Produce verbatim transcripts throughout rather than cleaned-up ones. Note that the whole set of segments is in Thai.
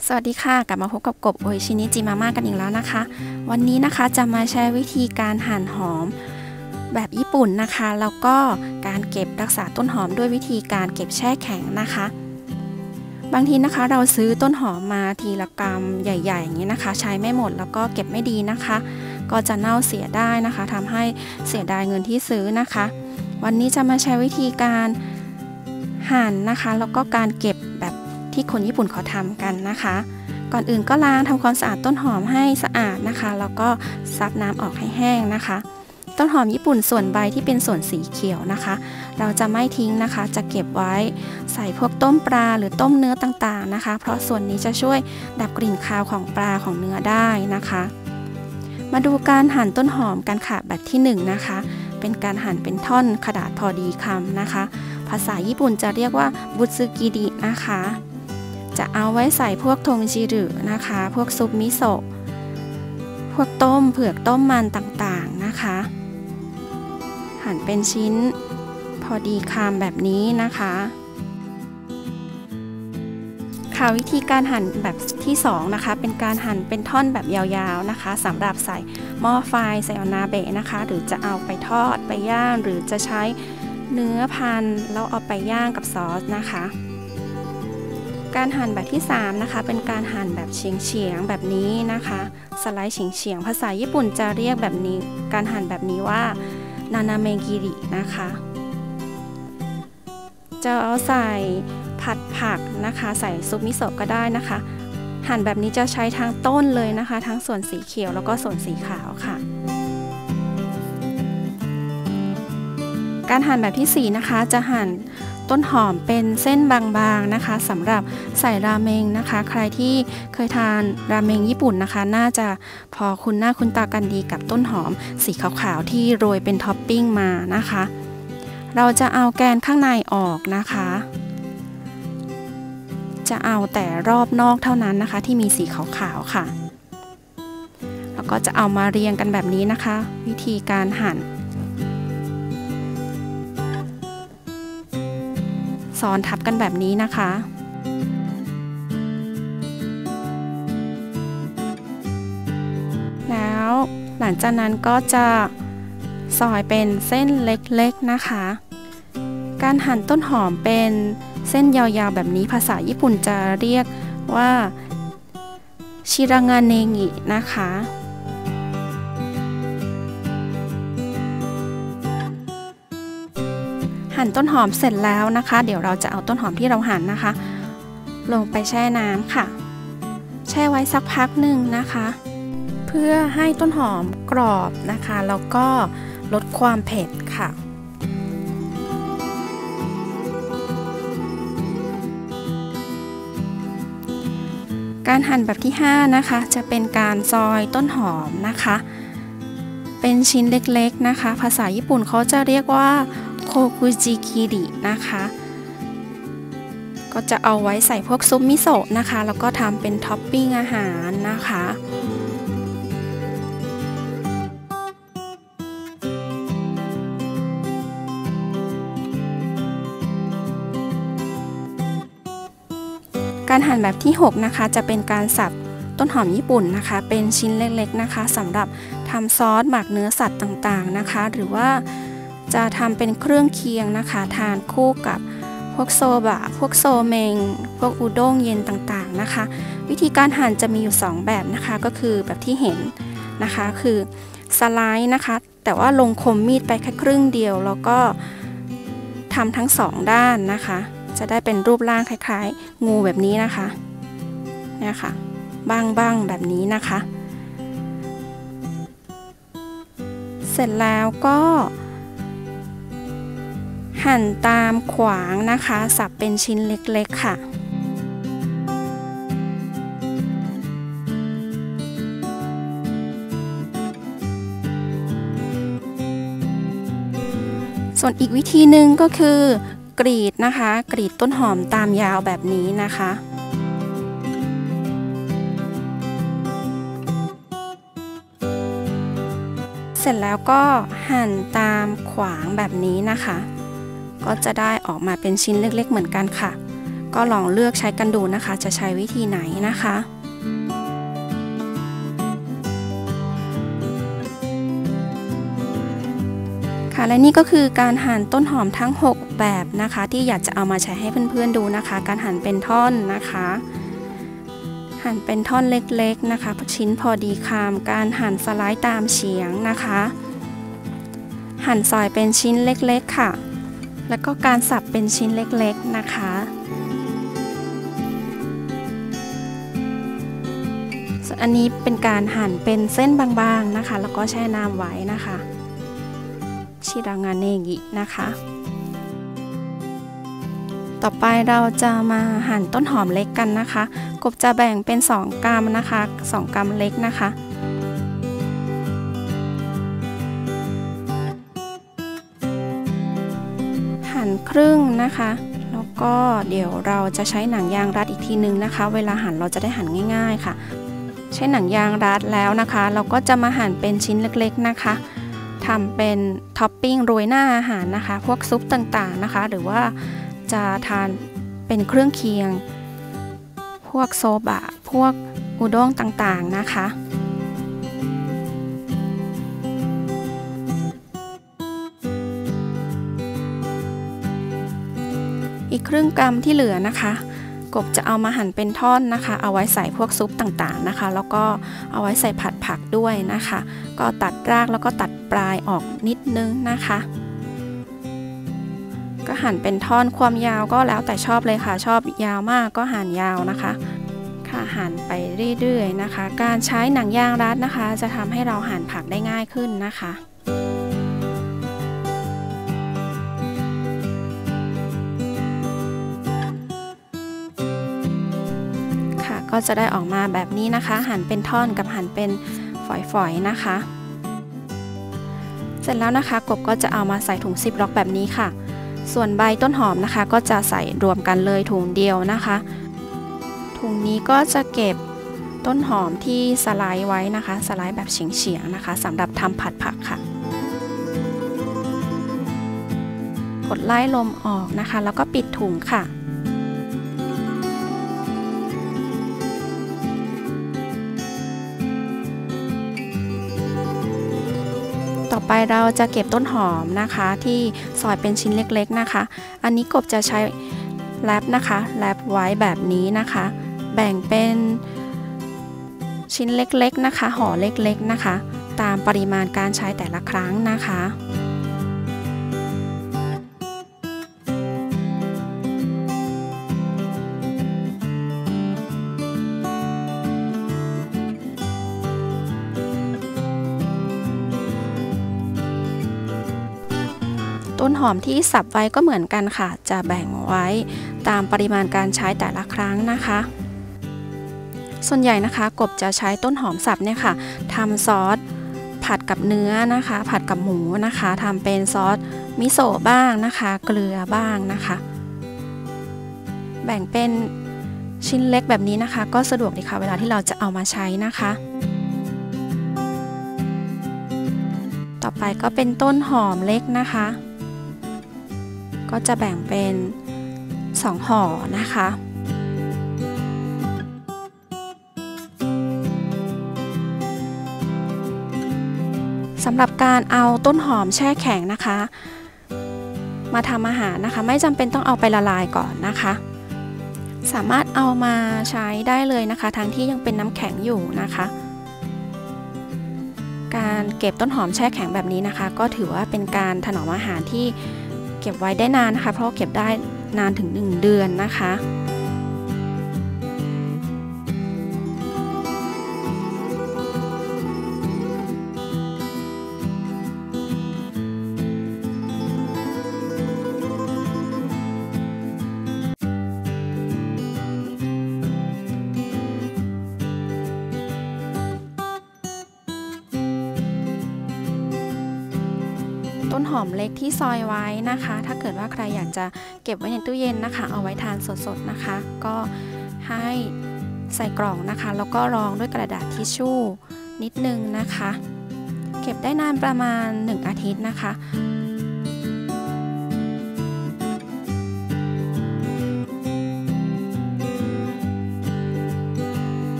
สวัสดีค่ะกลับมาพบกับกบโออิชินิจิมาม่ากันอีกแล้วนะคะวันนี้นะคะจะมาแชร์วิธีการหั่นหอมแบบญี่ปุ่นนะคะแล้วก็การเก็บรักษาต้นหอมด้วยวิธีการเก็บแช่แข็งนะคะบางทีนะคะเราซื้อต้นหอมมาทีละกำใหญ่ๆอย่างนี้นะคะใช้ไม่หมดแล้วก็เก็บไม่ดีนะคะก็จะเน่าเสียได้นะคะทำให้เสียดายเงินที่ซื้อนะคะวันนี้จะมาแชร์วิธีการหั่นนะคะแล้วก็การเก็บแบบที่คนญี่ปุ่นเขาทำกันนะคะก่อนอื่นก็ล้างทำความสะอาดต้นหอมให้สะอาดนะคะแล้วก็ซับน้ำออกให้แห้งนะคะต้นหอมญี่ปุ่นส่วนใบที่เป็นส่วนสีเขียวนะคะเราจะไม่ทิ้งนะคะจะเก็บไว้ใส่พวกต้มปลาหรือต้มเนื้อต่างๆนะคะเพราะส่วนนี้จะช่วยดับกลิ่นคาวของปลาของเนื้อได้นะคะมาดูการหั่นต้นหอมกันค่ะแบบที่หนึ่งนะคะเป็นการหั่นเป็นท่อนขนาดพอดีคำนะคะภาษาญี่ปุ่นจะเรียกว่าบุซึกิรินะคะจะเอาไว้ใส่พวกทงจิรุนะคะพวกซุปมิโซะพวกต้มเผือกต้มมันต่างๆนะคะหั่นเป็นชิ้นพอดีคำแบบนี้นะคะค่ะวิธีการหั่นแบบที่สองนะคะเป็นการหั่นเป็นท่อนแบบยาวๆนะคะสำหรับใส่หม้อไฟใส่อนาเบะนะคะหรือจะเอาไปทอดไปย่างหรือจะใช้เนื้อพันแล้วเอาไปย่างกับซอสนะคะการหั่นแบบที่สามนะคะเป็นการหั่นแบบเฉียงๆแบบนี้นะคะสไลด์เฉียงๆภาษาญี่ปุ่นจะเรียกแบบนี้การหั่นแบบนี้ว่านานาเมกิรินะคะจะเอาใส่ผัดผักนะคะใส่ซุปมิโซะก็ได้นะคะหั่นแบบนี้จะใช้ทั้งต้นเลยนะคะทั้งส่วนสีเขียวแล้วก็ส่วนสีขาวค่ะการหั่นแบบที่สี่นะคะจะหั่นต้นหอมเป็นเส้นบางๆนะคะสำหรับใส่ราเมงนะคะใครที่เคยทานราเมงญี่ปุ่นนะคะน่าจะพอคุ้นหน้าคุ้นตากันดีกับต้นหอมสีขาวๆที่โรยเป็นท็อปปิ้งมานะคะเราจะเอาแกนข้างในออกนะคะจะเอาแต่รอบนอกเท่านั้นนะคะที่มีสีขาวๆค่ะแล้วก็จะเอามาเรียงกันแบบนี้นะคะวิธีการหั่นซ้อนทับกันแบบนี้นะคะแล้วหลังจากนั้นก็จะซอยเป็นเส้นเล็กๆนะคะการหั่นต้นหอมเป็นเส้นยาวๆแบบนี้ภาษาญี่ปุ่นจะเรียกว่าชิรางาเนงินะคะหั่นต้นหอมเสร็จแล้วนะคะเดี๋ยวเราจะเอาต้นหอมที่เราหั่นนะคะลงไปแช่น้ำค่ะแช่ไว้สักพักหนึ่งนะคะเพื่อให้ต้นหอมกรอบนะคะแล้วก็ลดความเผ็ดค่ะการหั่นแบบที่ห้านะคะจะเป็นการซอยต้นหอมนะคะเป็นชิ้นเล็กๆนะคะภาษาญี่ปุ่นเขาจะเรียกว่าโคคุจิคิรินะคะก็จะเอาไว้ใส่พวกซุปมิโซะนะคะแล้วก็ทำเป็นท็อปปิ้งอาหารนะคะการหั่นแบบที่หกนะคะจะเป็นการสับต้นหอมญี่ปุ่นนะคะเป็นชิ้นเล็กๆนะคะสำหรับทำซอสหมักเนื้อสัตว์ต่างๆนะคะหรือว่าจะทำเป็นเครื่องเคียงนะคะทานคู่กับพวกโซบะพวกโซเมงพวกอุด้งเย็นต่างๆนะคะวิธีการหั่นจะมีอยู่สองแบบนะคะก็คือแบบที่เห็นนะคะคือสไลด์นะคะแต่ว่าลงคมมีดไปแค่ครึ่งเดียวแล้วก็ทำทั้งสองด้านนะคะจะได้เป็นรูปร่างคล้ายๆงูแบบนี้นะคะเนี่ยค่ะบ้างๆแบบนี้นะคะเสร็จแล้วก็หั่นตามขวางนะคะสับเป็นชิ้นเล็กๆค่ะส่วนอีกวิธีหนึ่งก็คือกรีดนะคะกรีดต้นหอมตามยาวแบบนี้นะคะเสร็จแล้วก็หั่นตามขวางแบบนี้นะคะก็จะได้ออกมาเป็นชิ้นเล็กๆเหมือนกันค่ะก็ลองเลือกใช้กันดูนะคะจะใช้วิธีไหนนะคะค่ะและนี่ก็คือการหั่นต้นหอมทั้งหกแบบนะคะที่อยากจะเอามาใช้ให้เพื่อนๆดูนะคะการหั่นเป็นท่อนนะคะหั่นเป็นท่อนเล็กๆนะคะชิ้นพอดีคำการหั่นสไลด์ตามเฉียงนะคะหั่นซอยเป็นชิ้นเล็กๆค่ะแล้วก็การสับเป็นชิ้นเล็กๆนะคะส่วนอันนี้เป็นการหั่นเป็นเส้นบางๆนะคะแล้วก็แช่น้ำไว้นะคะชิรางาเนกินะคะต่อไปเราจะมาหั่นต้นหอมเล็กกันนะคะกบจะแบ่งเป็นสองกรัมนะคะสองกรัมเล็กนะคะหั่นครึ่งนะคะแล้วก็เดี๋ยวเราจะใช้หนังยางรัดอีกทีนึงนะคะเวลาหั่นเราจะได้หั่นง่ายๆค่ะใช้หนังยางรัดแล้วนะคะเราก็จะมาหั่นเป็นชิ้นเล็กๆนะคะทำเป็นท็อปปิ้งโรยหน้าอาหารนะคะพวกซุปต่างๆนะคะหรือว่าจะทานเป็นเครื่องเคียงพวกโซบะพวกอุด้งต่างๆนะคะอีกครึ่งกรัมที่เหลือนะคะกบจะเอามาหั่นเป็นท่อนนะคะเอาไว้ใส่พวกซุปต่างๆนะคะแล้วก็เอาไว้ใส่ผัดผักด้วยนะคะก็ตัดรากแล้วก็ตัดปลายออกนิดนึงนะคะก็หั่นเป็นท่อนความยาวก็แล้วแต่ชอบเลยค่ะชอบยาวมากก็หั่นยาวนะคะค่ะหั่นไปเรื่อยๆนะคะการใช้หนังยางรัดนะคะจะทำให้เราหั่นผักได้ง่ายขึ้นนะคะค่ะก็จะได้ออกมาแบบนี้นะคะหั่นเป็นท่อนกับหั่นเป็นฝอยๆนะคะเสร็จแล้วนะคะกบก็จะเอามาใส่ถุงซิปล็อกแบบนี้ค่ะส่วนใบต้นหอมนะคะก็จะใส่รวมกันเลยถุงเดียวนะคะถุงนี้ก็จะเก็บต้นหอมที่สไลด์ไว้นะคะสไลด์แบบเฉียงๆนะคะสำหรับทำผัดผักค่ะกดไล่ลมออกนะคะแล้วก็ปิดถุงค่ะต่อไปเราจะเก็บต้นหอมนะคะที่ซอยเป็นชิ้นเล็กๆนะคะอันนี้กบจะใช้แรปนะคะแรปไว้แบบนี้นะคะแบ่งเป็นชิ้นเล็กๆนะคะห่อเล็กๆนะคะตามปริมาณการใช้แต่ละครั้งนะคะต้นหอมที่สับไว้ก็เหมือนกันค่ะจะแบ่งไว้ตามปริมาณการใช้แต่ละครั้งนะคะส่วนใหญ่นะคะกบจะใช้ต้นหอมสับเนี่ยค่ะทำซอสผัดกับเนื้อนะคะผัดกับหมูนะคะทำเป็นซอสมิโซะบ้างนะคะเกลือบ้างนะคะแบ่งเป็นชิ้นเล็กแบบนี้นะคะก็สะดวกดีค่ะเวลาที่เราจะเอามาใช้นะคะต่อไปก็เป็นต้นหอมเล็กนะคะก็จะแบ่งเป็นสองห่อนะคะสำหรับการเอาต้นหอมแช่แข็งนะคะมาทำอาหารนะคะไม่จำเป็นต้องเอาไปละลายก่อนนะคะสามารถเอามาใช้ได้เลยนะคะทั้งที่ยังเป็นน้ำแข็งอยู่นะคะการเก็บต้นหอมแช่แข็งแบบนี้นะคะก็ถือว่าเป็นการถนอมอาหารที่เก็บไว้ได้นานนะคะเพราะเก็บได้นานถึงหนึ่งเดือนนะคะ ต้นหอมเล็กที่ซอยไว้นะคะถ้าเกิดว่าใครอยากจะเก็บไว้ในตู้เย็นนะคะเอาไว้ทานสดๆนะคะก็ให้ใส่กล่องนะคะแล้วก็รองด้วยกระดาษทิชชู่นิดนึงนะคะเก็บได้นานประมาณหนึ่งอาทิตย์นะคะ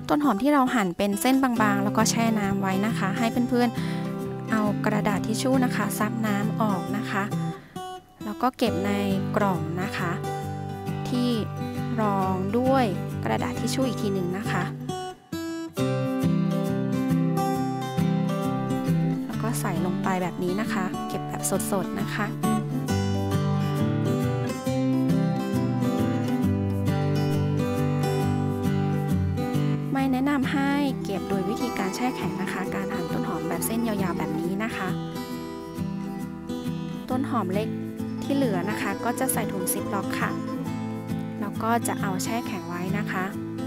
ต้นหอมที่เราหั่นเป็นเส้นบางๆแล้วก็แช่น้ำไว้นะคะให้เพื่อนๆเอากระดาษทิชชู่นะคะซับน้ำออกนะคะแล้วก็เก็บในกล่องนะคะที่รองด้วยกระดาษทิชชู่อีกทีหนึ่งนะคะแล้วก็ใส่ลงไปแบบนี้นะคะเก็บแบบสดๆนะคะไม่แนะนำให้เก็บโดยวิธีการแช่แข็งนะคะการหั่นต้นหอมแบบเส้นยาวๆแบบนี้นะคะต้นหอมเล็กที่เหลือนะคะก็จะใส่ถุงซิปล็อกค่ะแล้วก็จะเอาแช่แข็งไว้นะคะ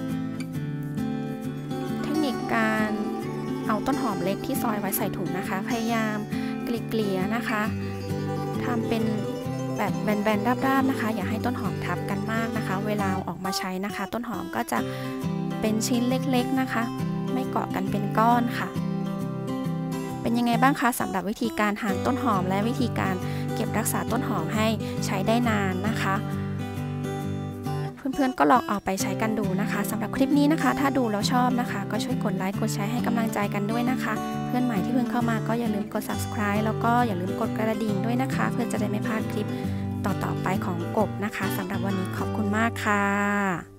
เทคนิคการเอาต้นหอมเล็กที่ซอยไว้ใส่ถุงนะคะพยายามเกลี่ยๆนะคะทำเป็นแบบแบนๆราบๆนะคะอย่าให้ต้นหอมทับกันมากนะคะเวลาออกมาใช้นะคะต้นหอมก็จะเป็นชิ้นเล็กๆนะคะไม่เกาะกันเป็นก้อนค่ะเป็นยังไงบ้างคะสำหรับวิธีการหั่นต้นหอมและวิธีการเก็บรักษาต้นหอมให้ใช้ได้นานนะคะเพื่อนๆก็ลองเอาไปใช้กันดูนะคะสำหรับคลิปนี้นะคะถ้าดูแล้วชอบนะคะก็ช่วยกดไลค์กดแชร์ให้กำลังใจกันด้วยนะคะเพื่อนใหม่ที่เพิ่งเข้ามาก็อย่าลืมกด ซับสไครบ์ แล้วก็อย่าลืมกดกระดิ่งด้วยนะคะเพื่อจะได้ไม่พลาดคลิปต่อๆไปของกบนะคะสำหรับวันนี้ขอบคุณมากค่ะ